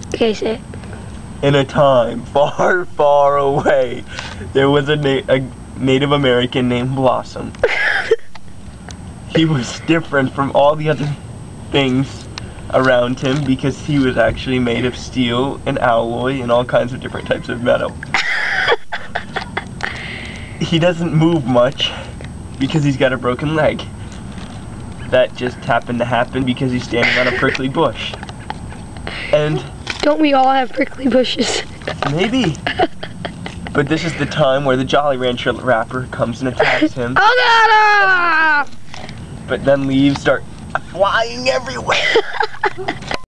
Okay, say it. In a time far, far away, there was a Native American named Blossom. He was different from all the other things around him because he was actually made of steel and alloy and all kinds of different types of metal. He doesn't move much because he's got a broken leg. That just happened to happen because he's standing on a prickly bush. And don't we all have prickly bushes? Maybe. But this is the time where the Jolly Rancher rapper comes and attacks him. Oh God! But then leaves start flying everywhere.